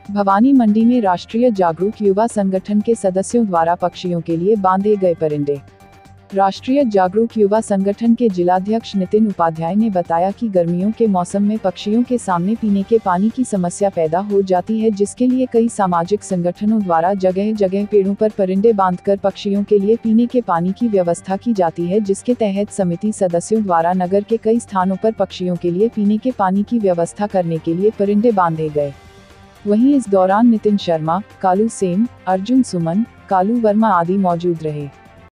भवानी मंडी में राष्ट्रीय जागरूक युवा संगठन के सदस्यों द्वारा पक्षियों के लिए बांधे गए परिंदे। राष्ट्रीय जागरूक युवा संगठन के जिलाध्यक्ष नितिन उपाध्याय ने बताया कि गर्मियों के मौसम में पक्षियों के सामने पीने के पानी की समस्या पैदा हो जाती है, जिसके लिए कई सामाजिक संगठनों द्वारा जगह जगह पेड़ों पर परिंदे बांधकर पक्षियों के लिए पीने के पानी की व्यवस्था की जाती है, जिसके तहत समिति सदस्यों द्वारा नगर के कई स्थानों पर पक्षियों के लिए पीने के पानी की व्यवस्था करने के लिए परिंदे बांधे गए। वहीं इस दौरान नितिन शर्मा, कालू सेन, अर्जुन सुमन, कालू वर्मा आदि मौजूद रहे।